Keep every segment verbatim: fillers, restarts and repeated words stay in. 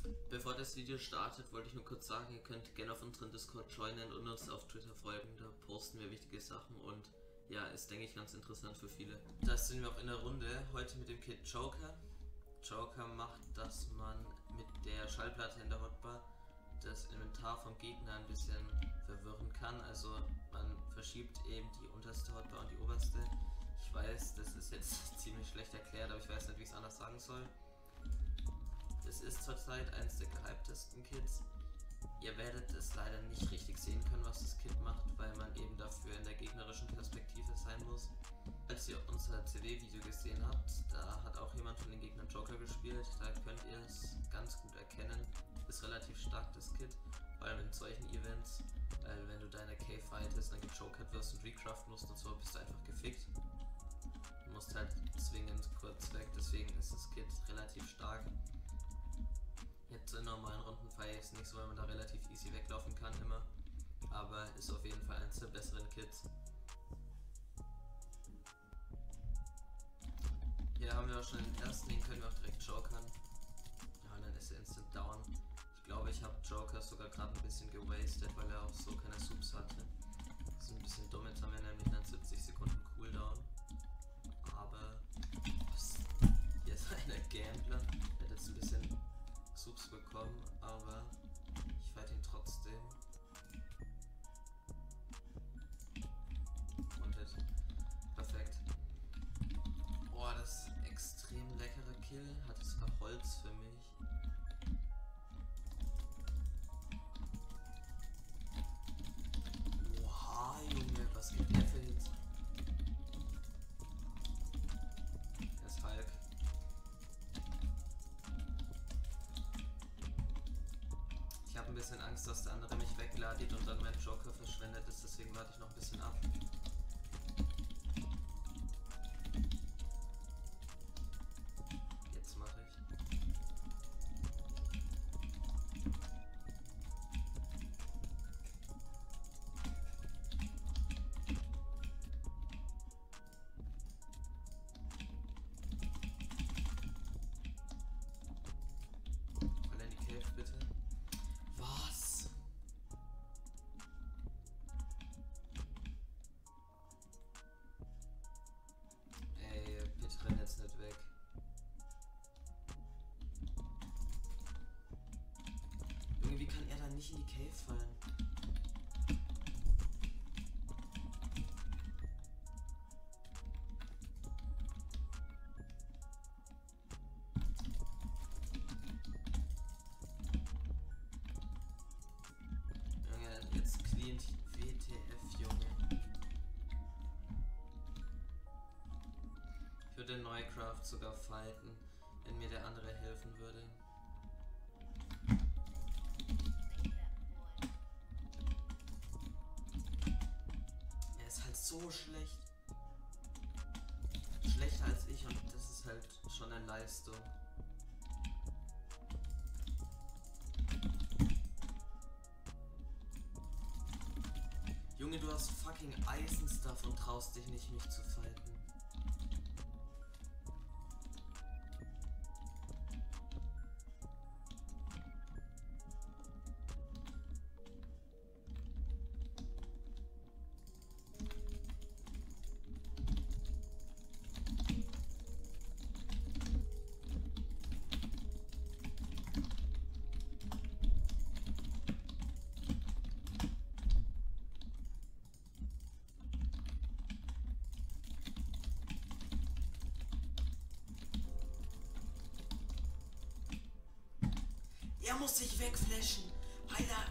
Bevor das Video startet, wollte ich nur kurz sagen, ihr könnt gerne auf unseren Discord joinen und uns auf Twitter folgen, da posten wir wichtige Sachen und ja, ist denke ich ganz interessant für viele. Da sind wir auch in der Runde, heute mit dem Kit Joker. Joker macht, dass man mit der Schallplatte in der Hotbar das Inventar vom Gegner ein bisschen verwirren kann, also man verschiebt eben die unterste Hotbar und die oberste. Ich weiß, das ist jetzt ziemlich schlecht erklärt, aber ich weiß nicht, wie ich es anders sagen soll. Es ist zurzeit eines der gehyptesten Kits. Ihr werdet es leider nicht richtig sehen können, was das Kit macht, weil man eben dafür in der gegnerischen Perspektive sein muss. Als ihr unser C D-Video gesehen habt, da hat auch jemand von den Gegnern Joker gespielt. Da könnt ihr es ganz gut erkennen. Ist relativ stark das Kit, vor allem in solchen Events. Weil wenn du deine Cave fightest, dann gejokert wirst und recraften musst und so, bist du einfach gefickt. Du musst halt zwingend kurz weg, deswegen ist das Kit relativ stark. Jetzt in normalen Runden feiere ich es nicht so, weil man da relativ easy weglaufen kann immer. Aber ist auf jeden Fall eines der besseren Kits. Hier haben wir auch schon den ersten, den können wir auch direkt jokern. Ja, und dann ist er instant down. Ich glaube, ich habe Joker sogar gerade ein bisschen gewastet, weil er auch so keine Subs hatte. Das ist ein bisschen dumm, jetzt haben wir nämlich dann siebzig Sekunden Cooldown. Aber was? Hier ist einer Gambler, der hat jetzt ein bisschen Subs bekommen, aber ich fight ihn trotzdem. Und jetzt. Perfekt. Boah, das ist ein extrem leckerer Kill. Hatte sogar Holz für mich. Oha, Junge, was gibt der für Hits? Er ist Hulk. Ich habe ein bisschen Angst, dass der andere mich wegladet und dann mein Joker verschwendet ist, deswegen warte ich noch ein bisschen ab. Jetzt mache ich. Fall in die Cave, bitte. Was? Ey, bitte renn jetzt nicht weg. Junge, wie kann er dann nicht in die Cave fallen? Junge, jetzt cleant W T F, Junge. Ich würde Neukraft sogar fighten, wenn mir der andere helfen würde. Er ist halt so schlecht. Schlechter als ich und das ist halt schon eine Leistung. Junge, du hast fucking Eisenstuff und traust dich nicht, mich zu fighten. Er muss sich wegflashen. Heiler.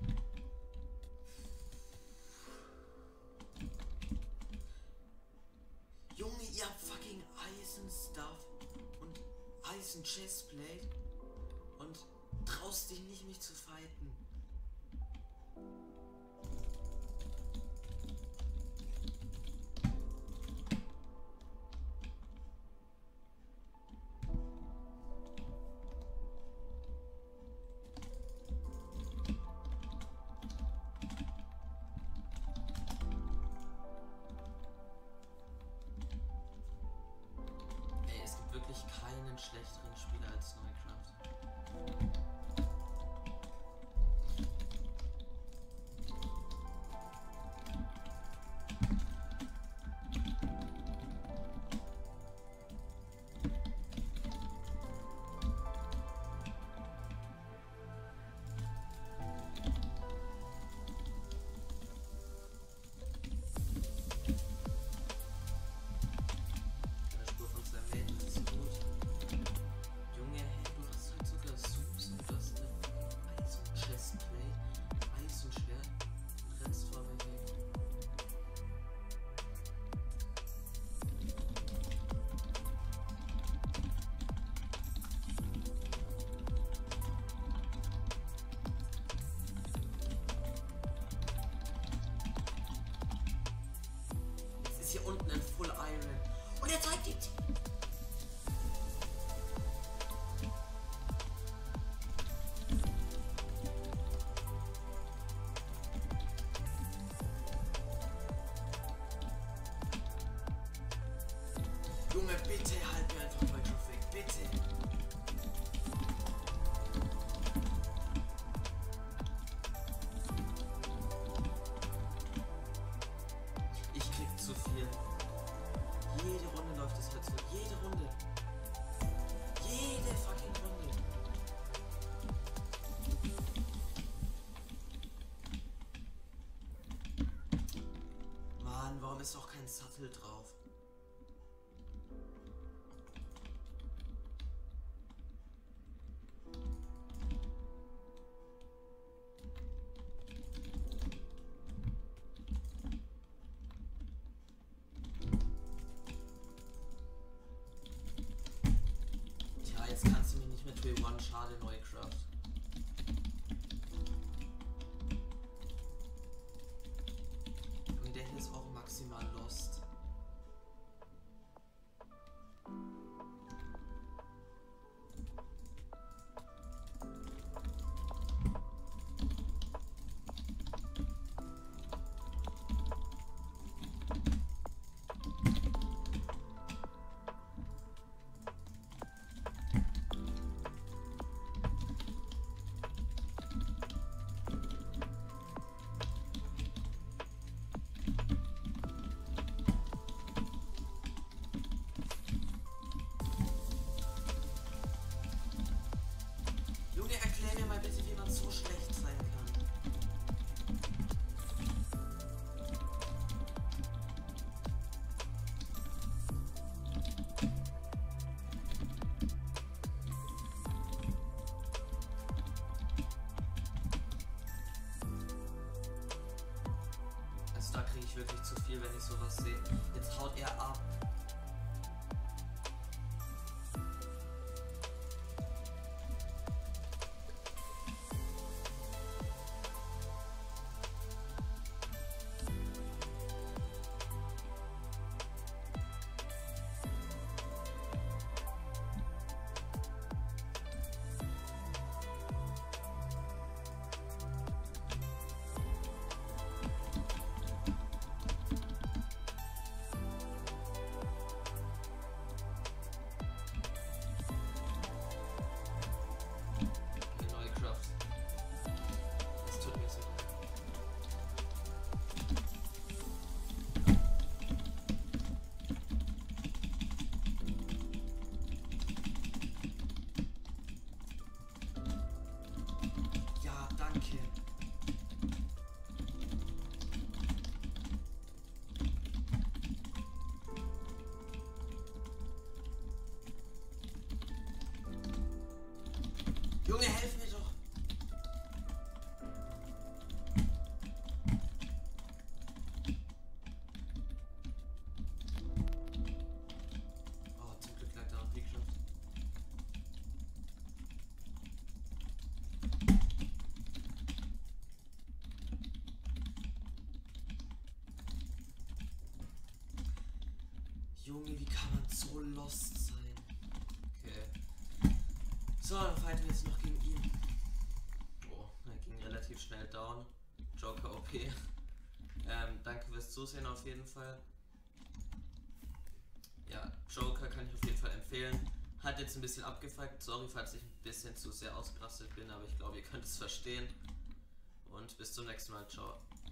Junge, ihr habt fucking Eisenstuff und Eisen Chestplate und traust dich nicht, mich zu fighten. wirklich keinen schlechteren Spieler als Neukraft. unten in Full Iron. Und er zeigt die... Junge, bitte halt mir einfach mal weg, bitte. Ich krieg zu viel. Jede Runde läuft es halt so. Jede Runde. Jede fucking Runde. Mann, warum ist auch kein Sattel drauf? Jetzt kannst du mich nicht mit Day One, schade, Neucraft. Und der hier ist auch maximal lost. Erklär mir mal bitte, wie man so schlecht sein kann. Also da kriege ich wirklich zu viel, wenn ich sowas sehe. Jetzt haut er ab. Junge, helf mir doch! Oh, zum Glück lag da noch Bigcraft. Junge, wie kann man so lost sein? Okay. So, dann fighten wir jetzt noch gegen ihn. Oh, er ging relativ schnell down. Joker O P. Ähm, danke fürs Zusehen auf jeden Fall. Ja, Joker kann ich auf jeden Fall empfehlen. Hat jetzt ein bisschen abgefuckt. Sorry, falls ich ein bisschen zu sehr ausgerastet bin, aber ich glaube, ihr könnt es verstehen. Und bis zum nächsten Mal. Ciao.